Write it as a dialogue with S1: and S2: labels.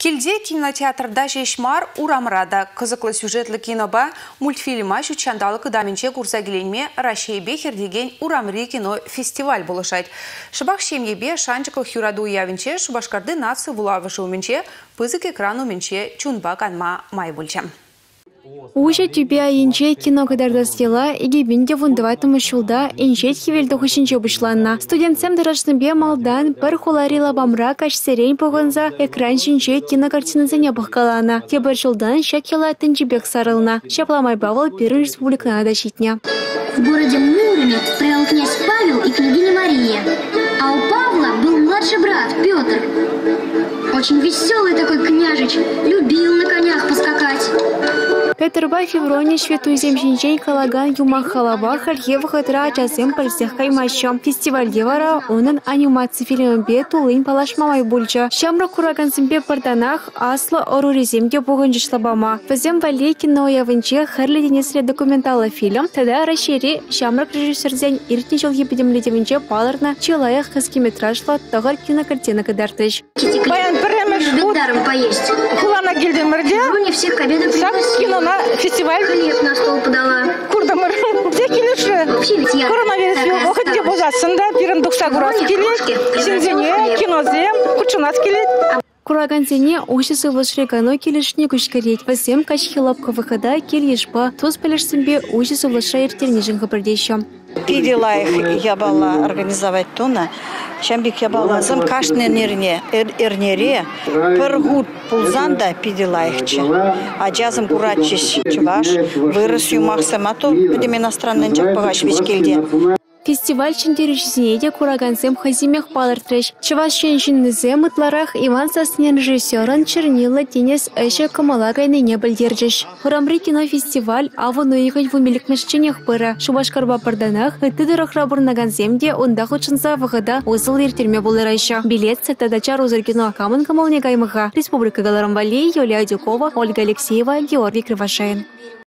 S1: Келде кинотеатрда жешмар урамрада. Кызыклы сюжетлі киноба мультфильма шучандалы кыдаменче курсагеленме Рашейбе хердеген урамри кино фестиваль болышать. Шыбақ шемьебе шанчықлы хюраду явенче шубашкарды нацию вулавышы уменче пызык экрану менче чунба канма май бульчам.
S2: Уже тебя инче кино кадарда стела, и гибинде вундаватому шулда, инчет хивельду хушинче бушланна. Студентсем дырашныбе малдан, пар хуларила бамра каш серень погонза, экран шинче кинокартина за небахкалана. Тебер шулдан шакела тынчебек сарылна. Шапламай бавал Первый республика надо щитня.
S3: В городе Муроме правил князь Павел и княгиня Мария. А у Павла был младший брат Петр. Очень веселый такой княжич, любил на конях поскакать.
S2: Петерба февроне швету земщинчей калаган юмах халаба хальева хатра часем пальсех каймаща. Фестиваль девара онын анимация фильмбе тулын палашмамай бульча. Шамра кураган симбе парданах асло оруриземге бугынжышлабама. Вазем вале кино явынче харледенесре документалы фильм. Тогда расшири шамра режиссерзен иртничел епидемледевинче паларна челаях короткометражла тагар кинокартина кадартыш.
S4: Баян
S3: любит даром поесть.
S4: Хулана гильдемерде.
S3: Не всех к обеду пригласила.
S4: На фестиваль.
S3: Хлеб на стол подала.
S4: Курдамыр. Все келеші. Коронавирус оходе бозасында пирендукса гурас келет. Сензене, кинозем, кучунас келет.
S2: Курагансене ошысы влашрекано келешне күшкерет. Васем качхилапка выхода келешпа. Тоз пелешсембе ошысы влашра иртернежен хабардеща.
S5: Пиделаих я была организовать тона. Шамбик я была зам кашне эрнере пергут пулзанда пиделаихче. А джазом курачиш чуваш вырос юмахсамато, где иностранный джак погаш вичкельде.
S2: Фестиваль чинтережнеде курагансем хазимех палартреш. Чуваш шеншиннезем ытларах Иван Соснен режиссерын чернила тенес эше камалагайны не бельдержиш. Хурамри кинофестиваль авону ехать в умеликмешченех пыра. Шубашкарба парданах ыттыдырах рабурнагансемде онда хучынса вагада узыл иртерме болырайша. Билет сетадачар узыркино камын камалне гаймыха. Республика Галарамвали, Юлия Дюкова, Ольга Алексеева, Георгий Кривошеин.